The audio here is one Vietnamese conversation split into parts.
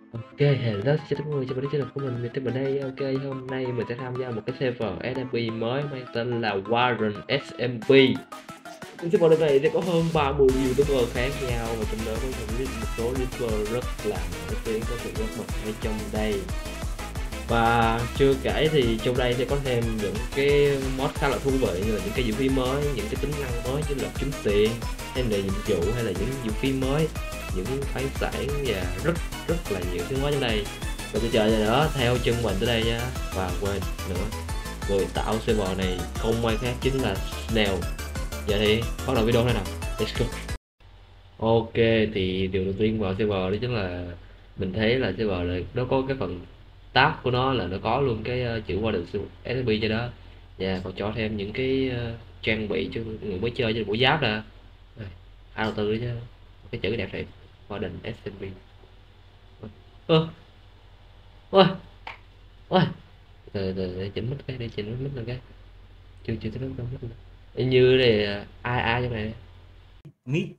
Ok, hello, xin chào mọi người, chào mừng đến channel của mình tới đây. Ok, hôm nay mình sẽ tham gia một cái server SMP mới mang tên là Warren SMP. Cái server này sẽ có hơn 30 YouTuber khác nhau và trong đó có một số YouTuber rất là nổi tiếng có sự góp mặt ở trong đây. Và chưa kể thì trong đây sẽ có thêm những cái mod khá là thú vị như là những cái vũ khí mới, những cái tính năng mới như là kiếm tiền, hay là nhiệm vụ, hay là những vũ khí mới, những khoáng sản và rất rất là nhiều thứ mới trong đây. Đừng có chờ gì nữa, theo chân mình tới đây nha. Và quên nữa, người tạo server này không ai khác chính là Snail. Giờ thì bắt đầu video thế nào, let's go. Ok, thì điều đầu tiên vào server đó chính là mình thấy là server này nó có cái phần tab của nó là nó có luôn cái chữ Warden SSB cho đó, và còn cho thêm những cái trang bị cho người mới chơi cho bộ giáp nè. Ai đầu tư chứ, cái chữ đẹp thiệt, Warden SSB. ơ ôi ôi để chỉnh mic cái, để chỉnh mic lên cái, chưa chưa tới mic lên. Y như này ai ai trong này. Mít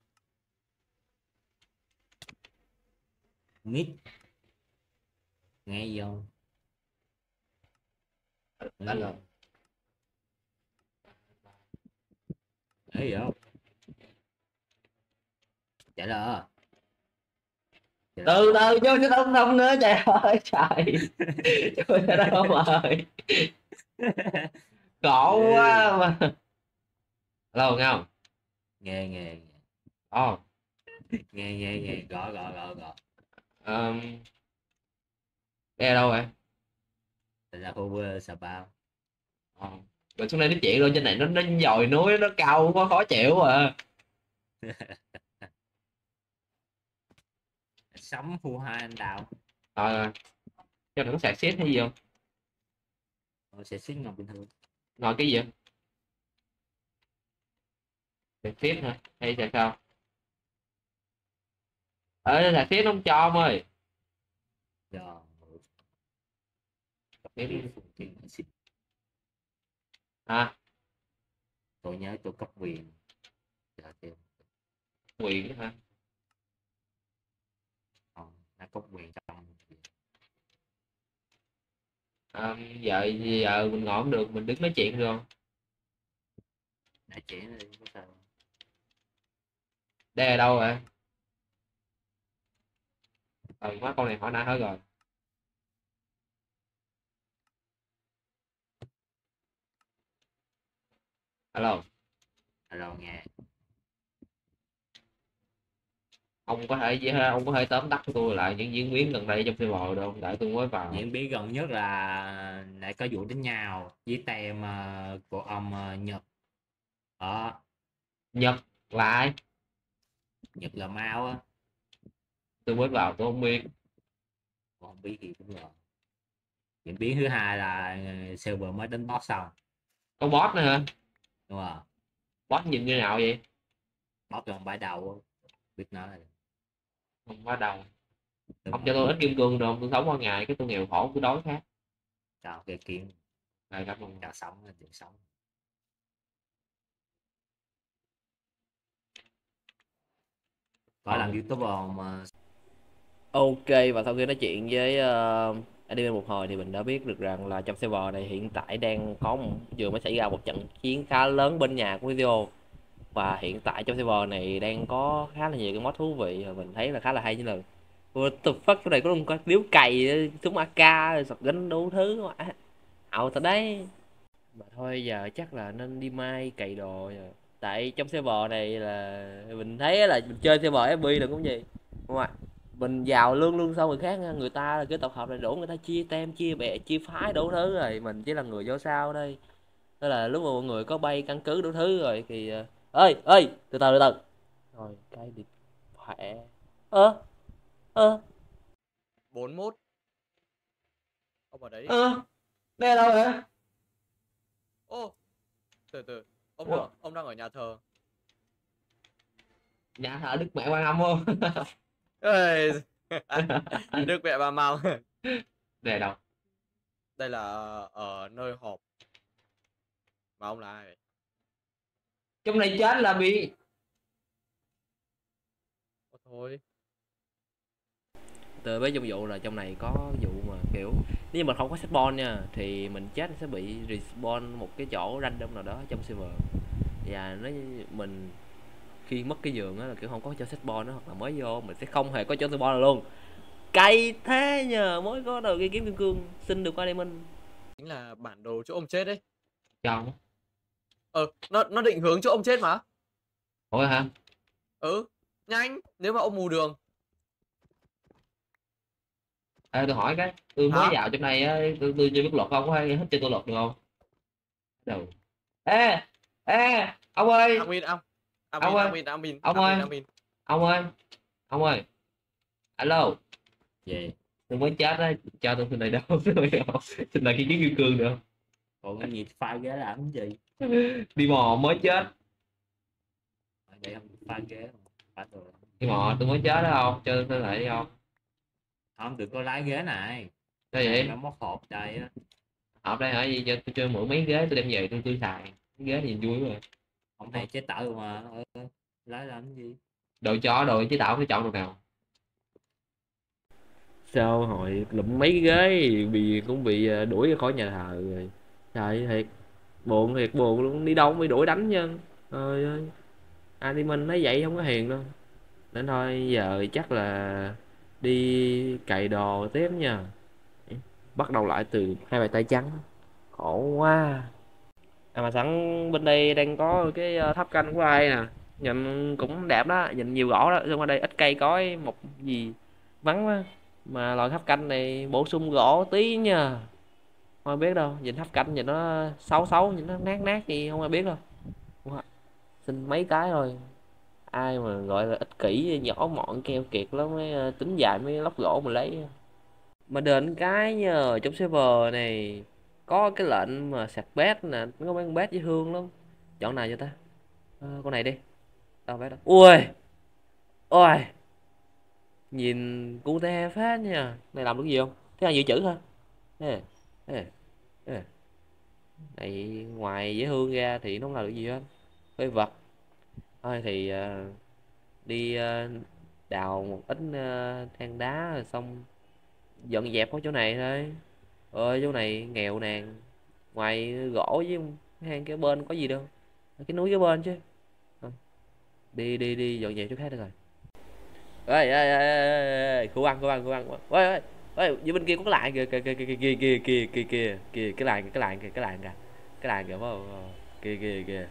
mít nghe gì không? Nói Anh gì rồi. không? Nói gì không? Trả lời. Trả lời Từ không? từ vô cái tông thông nữa, trời ơi trời. Trời ơi đâu rồi, khổ Ừ. quá mà. Lâu nghe không? Nghe nghe Ồ, nghe gõ. um, nghe đâu vậy? Thật là cover sờ bao. Ờ. Rồi xuống đây nói chuyện luôn, trên này nó dòi núi, nó cao quá khó chịu à. Sắm phu hai anh đào. Ờ, cho nó sạc xếp hay gì không? Sẽ xích ngọc bình thường. Ngồi cái gì vậy? Sạc xếp hả? Hay sạc sao? Sạc xếp nó không cho ông ơi. Giờ Sạc xếp. đi phụ kiện xích. À, Tôi nhớ tôi cấp quyền. Giờ thì quyền hả? còn đã cấp quyền trong Giờ mình ngồi không được, mình đứng nói chuyện được không? đã chế lên có sao. Đây là đâu rồi? Má con này hỏi nãy hết rồi. Alo, Alo nghe. ông có thể tóm tắt cho tôi lại những diễn biến gần đây trong server được không? Tại tôi mới vào. Diễn biến gần nhất là lại có vụ đánh nhau với tem của ông Nhật ở Nhật lại, Nhật là Mao á. tôi mới vào tôi không biết. Còn không biết gì cũng rồi. Diễn biến thứ hai là server mới đánh boss xong. Có boss nữa hả? Đúng rồi. Boss nhìn như nào vậy? Boss gần bãi đầu á. Biết nói là Không có đâu. đúng Không rồi. cho tôi ít kim cương được không? Tôi sống qua ngày cái tôi nghèo khổ tôi đói khát. Chào cây kiếm. Rồi cảm ơn. Chào sống là chuyện sống. Có làm Ờ. youtuber mà. Ok, và sau khi nói chuyện với admin một hồi thì mình đã biết được rằng là trong server này hiện tại đang có vừa mới xảy ra một trận chiến khá lớn bên nhà của video. Và hiện tại trong server này đang có khá là nhiều cái mod thú vị và mình thấy là khá là hay, như là what the fuck, cái này có luôn có điếu cày, súng AK rồi sọt gánh đủ thứ mà ảo thật đấy. Mà thôi giờ chắc là nên đi mai cày đồ rồi. Tại trong server này là mình thấy là mình chơi server FB là cũng gì đúng không ạ, mình vào lương lương sau người khác, người ta là cái tập hợp này đủ, người ta chia tem chia bè chia phái đủ thứ rồi, mình chỉ là người vô sau đây. Thế là lúc mà mọi người có bay căn cứ đủ thứ rồi thì ơi ơi từ từ rồi cái điện thoại ơ ơ 41. Ông ở đấy. Đây là đâu vậy? Ô, từ ông Ủa, đang ở nhà thờ. nhà thờ Đức Mẹ Quan Âm không? Ê, Đức mẹ bà Mao. Đây là đâu? Đây là ở nơi họp. Mà ông là ai vậy? Trong này chết là bị. Ôi thôi. tôi với trong vụ là trong này có vụ mà kiểu nếu mà không có spawn nha thì mình chết sẽ bị respawn một cái chỗ random nào đó trong server, và nó mình khi mất cái giường á là kiểu không có cho spawn đó, hoặc là mới vô mình sẽ không hề có chỗ spawn nào luôn. Cay thế nhờ, mới có đầu cái kiếm kim cương xin được qua diamond. Chính là bản đồ chỗ ông chết đấy. Chọn. Nó định hướng chỗ ông chết mà. Ủa hả? Nhanh, nếu mà ông mù đường. Ê, tôi hỏi cái, tôi mới Hả? vào trong này á, tôi chưa biết luật, không có ai hết cho tôi luật được không? Đâu. Ê, ê, ông ơi, Admin, Ông admin, ơi, admin, admin, ông admin, ơi. admin. ông ơi, alo, Về. tôi mới chết á, cho tôi xin này đâu, xin này khi kiếm kim cương được Còn cái gì pha ghế làm cái gì? không? Đi mò mới chết, Ở đây không pha ghế không? Pha đồ. đi mò tôi mới chết đó không? Cho tôi xin lại đi không? Không được có lái ghế này. Sao vậy? Nó móc hộp đây á. Họp đây hả? Gì cho tôi chơi mượn mấy ghế tôi đem về tôi xài. Mấy ghế thì vui quá rồi. Không này chế tạo mà. Lái làm cái gì? Đồ chó đồ chế tạo phải chọn đồ nào? Sao hội lụm mấy ghế cũng bị đuổi ra khỏi nhà thờ rồi. Trời thiệt buồn luôn, đi đâu cũng bị đuổi đánh nha. Trời ơi, admin nói vậy không có hiền đâu, nên thôi giờ chắc là đi cày đồ tiếp nha. Bắt đầu lại từ hai bàn tay trắng, khổ quá. Mà sẵn bên đây đang có cái tháp canh của ai nè, nhìn cũng đẹp đó, nhìn nhiều gỗ đó, nhưng mà đây ít cây cối một gì vắng quá. Mà loại tháp canh này bổ sung gỗ tí nha, không ai biết đâu, nhìn tháp canh nhìn nó xấu nhìn nó nát gì không ai biết đâu. Xin mấy cái thôi, ai mà gọi là ích kỷ nhỏ mọn keo kiệt lắm mới tính dài mấy lóc gỗ mà lấy. Mà đền cái nhờ trong server này có cái lệnh mà sạc bét nè, có mấy con bét với hương lắm. Chọn nào cho ta? Con này đi. Đâu bét đâu. Ui ôi, nhìn cute phết nha. Này làm được gì không? Thế là dự trữ thôi. Ê, ê, ê. Này ngoài dễ hương ra thì nó không làm được gì hết. Với vật thôi thì đi đào một ít than đá rồi xong dọn dẹp ở chỗ này thôi. Chỗ này nghèo nàn, ngoài gỗ với hang cái bên có gì đâu, cái núi cái bên chứ. Đi dọn dẹp chỗ khác được rồi. Ê, khu ăn ơi dưới bên kia có cái làng kìa kìa, cái làng kìa phải không? Kìa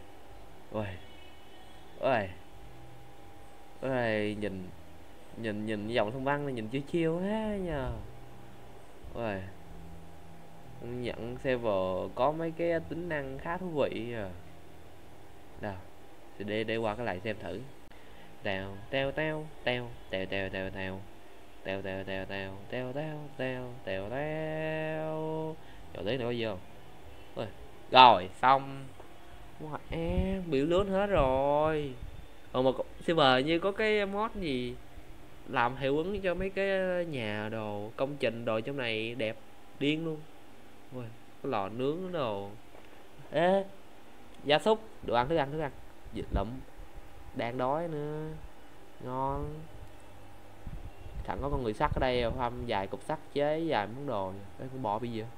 ôi nhìn dòng sông băng này nhìn chiêu thế nha. Ôi, nhận server có mấy cái tính năng khá thú vị à. Đâu thì để qua cái lại xem thử. Tèo tèo tèo tèo tèo tèo tèo tèo tèo tèo tèo tèo tèo tèo tèo tèo tèo. Chỗ tí nữa có gì không? Rồi xong. Bị lớn hết rồi. Mà server như có cái mod gì làm hiệu ứng cho mấy cái nhà đồ công trình đồ trong này đẹp điên luôn. Ôi, cái lò nướng đồ. Ê, gia súc, đồ ăn thức ăn dịch lụm, đang đói nữa, ngon. Thằng có con người sắt ở đây, hâm vài cục sắt chế vài món đồ. Đây con bò bây giờ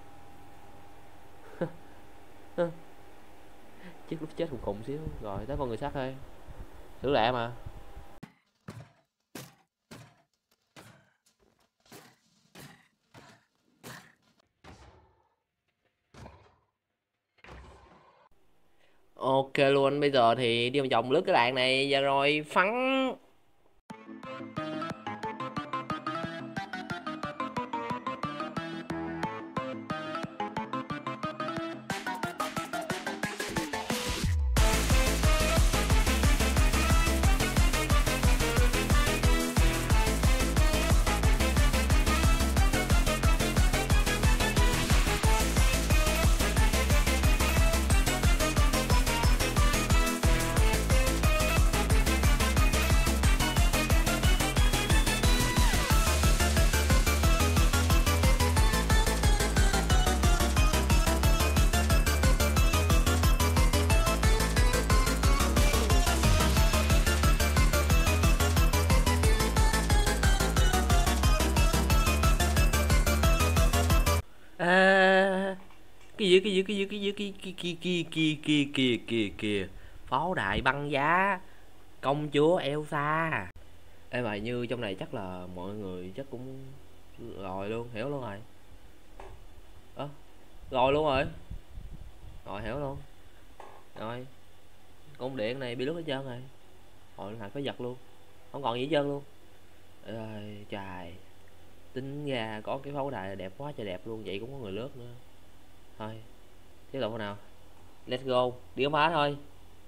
chết lúc chết khùng xíu. Rồi tới con người sắt thôi, xử lẹ mà. Ok luôn, bây giờ thì đi vòng vòng lướt cái làng này và rồi phắn. À, cái gì kìa, pháo đài băng giá, công chúa Elsa. Ê mà như trong này chắc là mọi người chắc cũng rồi luôn, hiểu luôn rồi. Rồi luôn rồi. Rồi hiểu luôn. Rồi, cung điện này bị lướt hết trơn rồi. Hồi hạt có giật luôn. Không còn gì hết trơn luôn. Ơi trời. Tính ra có cái pháo đài đẹp quá trời đẹp luôn, vậy cũng có người lướt nữa. Thôi, tiếp tục nào. Let's go, đi khám phá thôi.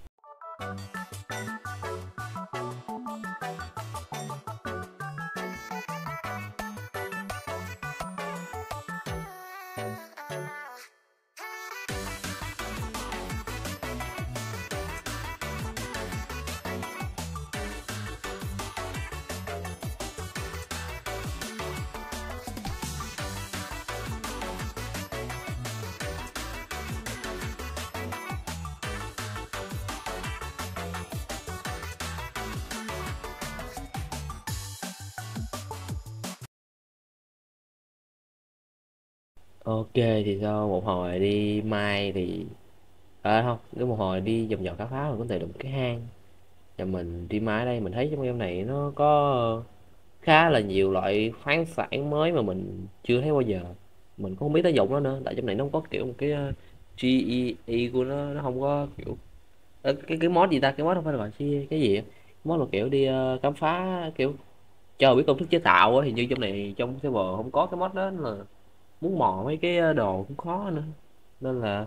Ok thì sau một hồi đi mai thì không, cứ một hồi đi vòng vòng khám phá mình có thể được một cái hang. Và mình đi mãi đây mình thấy trong game này nó có khá là nhiều loại khoáng sản mới mà mình chưa thấy bao giờ. Mình cũng không biết tác dụng nó nữa, tại trong này nó không có kiểu một cái GEE của nó không có kiểu cái mod gì ta, cái mod không phải là gọi cái gì á. Mod là kiểu đi khám phá kiểu cho biết công thức chế tạo á, thì như trong này trong server không có cái mod đó nên là muốn mò mấy cái đồ cũng khó nữa, nên là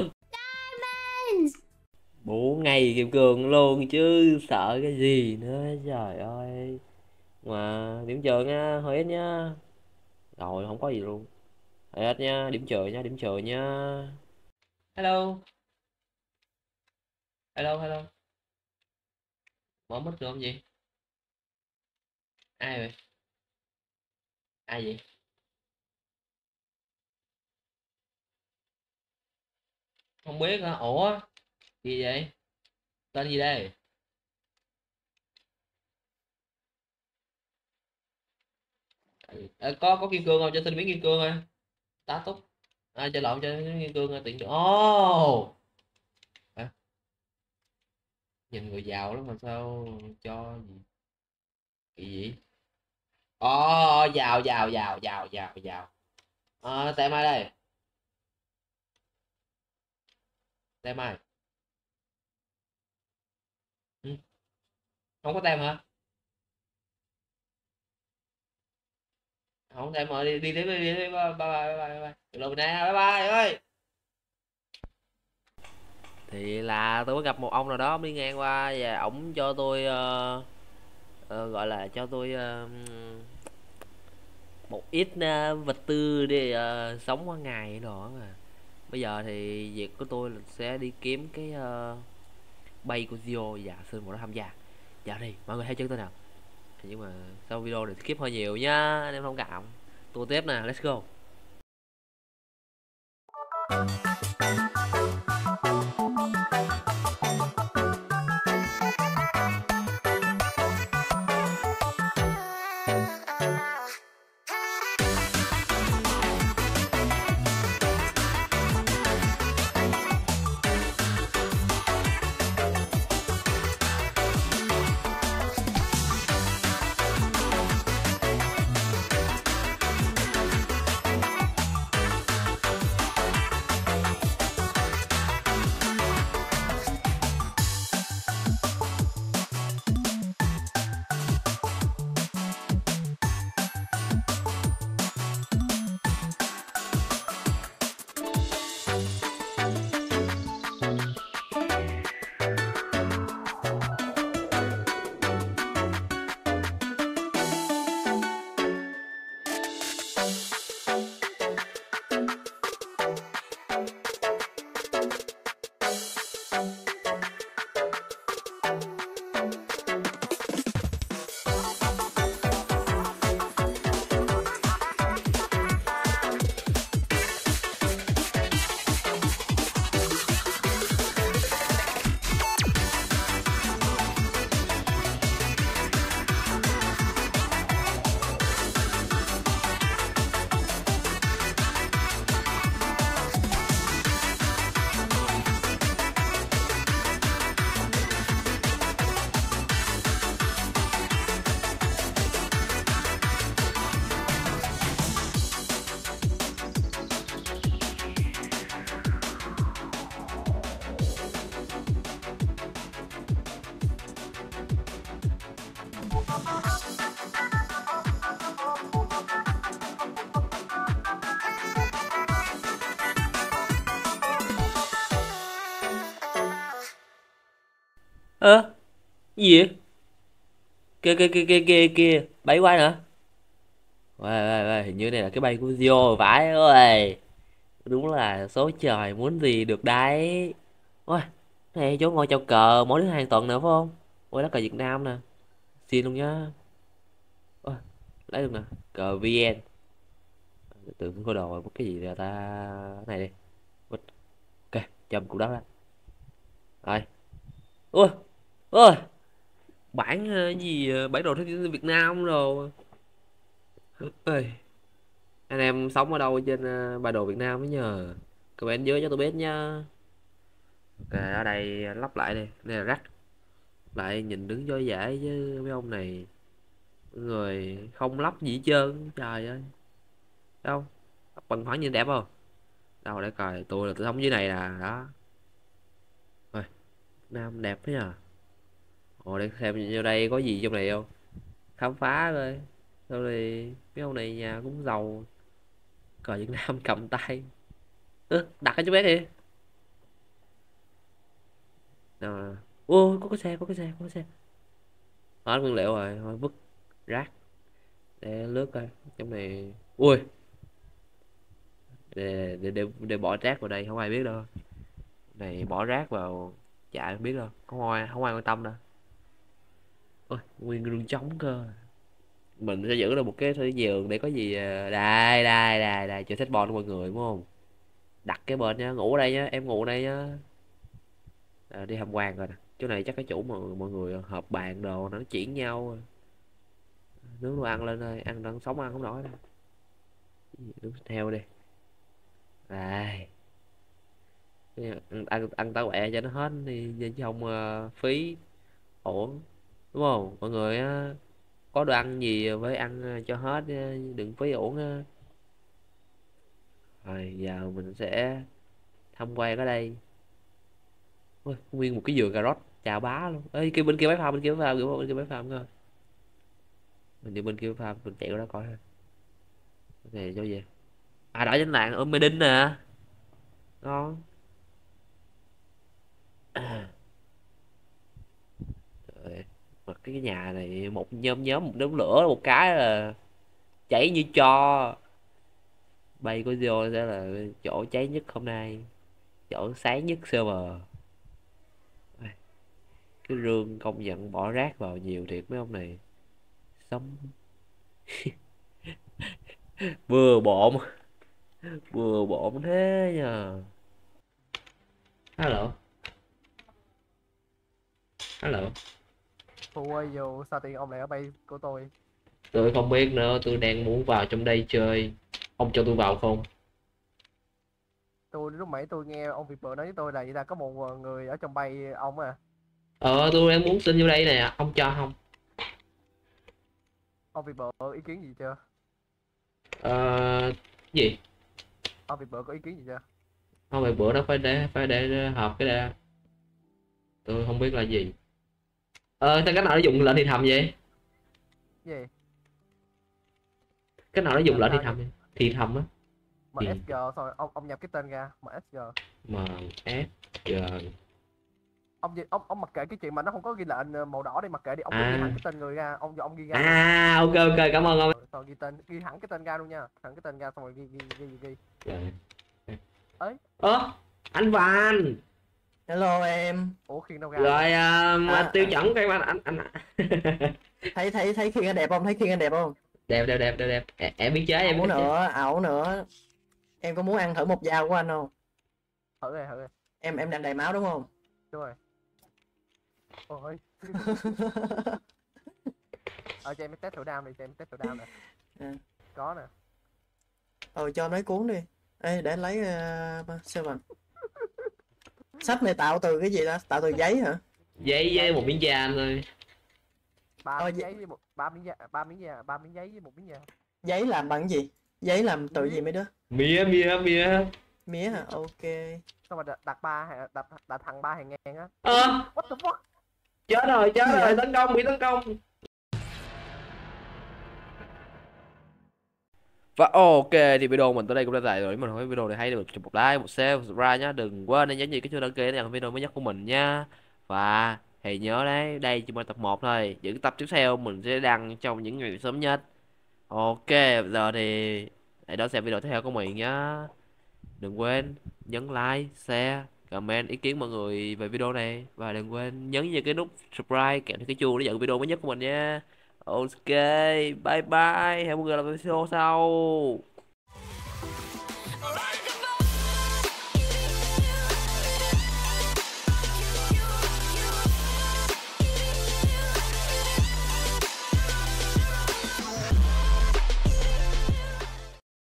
4 ngày kim cương luôn chứ sợ cái gì nữa, trời ơi. Mà điểm trường nha, hơi ít nhá. Rồi không có gì luôn, hơi ít nha, điểm trừ nha, điểm trừ nha. Hello, hello, mở mic được không gì? Ai vậy? Ai vậy? Không biết hả? Ủa gì vậy? Tên gì đây? Có kim cương không, cho xin miếng kim cương thôi. Tá túc. Cho lộn, cho miếng kim cương tiện. Hả? Nhìn người giàu lắm mà sao cho gì kỳ gì? Giàu. Tem ai đây? Tem ai? Ừ. Không có tem hả? Không tem mà đi tiếp, đi bye bye. Được nè, bye bye ơi. Thì là tôi có gặp một ông nào đó, ông đi ngang qua và ổng cho tôi gọi là cho tôi một ít vật tư để sống qua ngày đó mà. Bây giờ thì việc của tôi là sẽ đi kiếm cái bay của Zio và xin một nó tham gia. Dạ đi mọi người thấy chân tôi nào. Nhưng mà sau video này skip hơi nhiều nhá, anh em thông cảm. Tôi tiếp nè, let's go. Ơ, gì vậy? Kia, bay quay hả? Uầy, hình như này là cái bay của Zio rồi phải ơi. Đúng là số trời muốn gì được đấy. Ôi, này chỗ ngồi chào cờ mỗi thứ 2 tuần nữa phải không? Ôi đó cờ Việt Nam nè. Xin luôn nhá. Ôi, lấy được nè. Cờ VN. Tưởng có đồ một cái gì ra ta. Cái này đi. Bịch. Ok, châm cục đất đó. Rồi. Ôi, ôi. Bản gì bản đồ thế giới Việt Nam rồi. Ơi, anh em sống ở đâu trên bản đồ Việt Nam mới nhờ. Comment dưới cho tôi biết nha. Ok, ở đây lắp lại đi. Đây là rắc. Lại nhìn đứng dối dãi với mấy ông này. Mọi người không lắp gì hết trơn. Trời ơi. Đâu? Bằng phẳng nhìn đẹp không? Đâu để coi. Tôi là tôi sống dưới này nè. Đó. Rồi. Nam đẹp thế nhờ. Ồ, để xem vô đây có gì trong này không. Khám phá coi. Sau này mấy ông này nhà cũng giàu. Cờ Việt Nam cầm tay. Đặt cái chú bé đi. Nào. Ô, có cái xe, có cái xe. Hết nguyên liệu rồi, thôi vứt rác để lướt coi trong này. Ui, để bỏ rác vào đây không ai biết đâu. Này bỏ rác vào chả không biết đâu, không ai quan tâm đâu. Ôi, nguyên rừng trống cơ. Mình sẽ giữ được một cái giường để có gì đây chơi thích bon mọi người đúng không? Đặt cái bên nhá, ngủ ở đây nhá, em ngủ ở đây nhá. Đi tham quan rồi nè. Chỗ này chắc cái chủ mà mọi người họp bàn đồ nó chuyển nhau. Nướng đồ ăn lên ơi, ăn sống ăn không nổi đâu. Nướng theo đi. Đây. Ăn táo quẹ cho nó hết đi chứ không phí ổn đúng không mọi người á, có đồ ăn gì với ăn cho hết đừng phí ổn á. Rồi giờ mình sẽ tham quan ở đây. Ôi, nguyên một cái vườn cà rốt chà bá luôn. Ê, bên kia bái phàm, bên kia bái phàm coi. Mình đi bên kia bái phàm, mình chạy qua đó coi thôi. Này cho gì? À đỏ trên làng ôm mê đinh nè. Ngon. Trời, mà cái nhà này một nhóm một đống lửa một cái là cháy như tro. Bay của Zio sẽ là chỗ cháy nhất hôm nay, chỗ sáng nhất server. Cái rương công nhận bỏ rác vào nhiều thiệt mấy ông này. Sống vừa bộn vừa bộn thế nhờ. Hello. Hello. Who are you? Sao tiền ông lại ở bay của tôi? Tôi không biết nữa, tôi đang muốn vào trong đây chơi. Ông cho tôi vào không? Tôi lúc nãy tôi nghe ông Việt Bờ nói với tôi là vậy là có một người ở trong bay ông à. Tôi đang muốn xin vô đây nè, ông cho không? Ông Việt Bờ ý kiến gì chưa? Gì? Ông Việt Bờ có ý kiến gì chưa? Không phải bữa đó phải để họp cái đã. Tôi không biết là gì. Sao cái nào nó dùng lệnh thì thầm vậy? Gì? Cái nào nó dùng lệnh thì Sao thầm vậy? Thì thầm á. MSG rồi ông nhập cái tên ra MSG. MSG. Ông mặc kệ cái chuyện mà nó không có ghi lệnh màu đỏ đi, mặc kệ đi, ông cứ ghi hẳn cái tên người ra, ông ghi ra. Ok cảm ơn ông. Rồi ghi tên, ghi hẳn cái tên ra luôn nha, hẳn cái tên ra xong rồi ghi. Rồi. Ấy. Anh Văn. Hello em. Ủa khiên đâu ra? Rồi tiêu chuẩn cái anh. thấy Khiên anh đẹp không? Thấy Khiên anh đẹp không? Đẹp. Em biết chế em Ẩu nữa, ẩu nữa. Em có muốn ăn thử một dao của anh không? Thử đi. Em đang đầy máu đúng không? Đúng rồi. Ôi. Cho em test thử đam đi, nè. Có nè. Cho em lấy cuốn đi. Ê, để lấy Seven. Sách này tạo từ cái gì đó? Tạo từ giấy hả? Giấy với một miếng da thôi. Ba miếng giấy với một miếng da. Giấy làm bằng cái gì? Giấy làm từ gì mấy đứa? Mía. Mía hả? Ok. Sao mà đặt thằng 3 hàng ngàn á. What the fuck? Chết rồi, bị tấn công. Và ok thì video mình tới đây cũng đã dài rồi. Nếu mình thấy video này hay thì chụp một like, một share, một subscribe nhá. Đừng quên nhấn gì cái chuông đăng ký để nhận video mới nhất của mình nha. Và thì nhớ đấy, đây chỉ mới tập 1 thôi. Những tập tiếp theo mình sẽ đăng trong những ngày sớm nhất. Ok, giờ thì hãy đón xem video tiếp theo của mình nhá. Đừng quên nhấn like, share, comment ý kiến mọi người về video này. Và đừng quên nhấn vào cái nút subscribe kèm theo cái chuông để nhận video mới nhất của mình nha. Ok, bye bye, hẹn gặp lại video sau.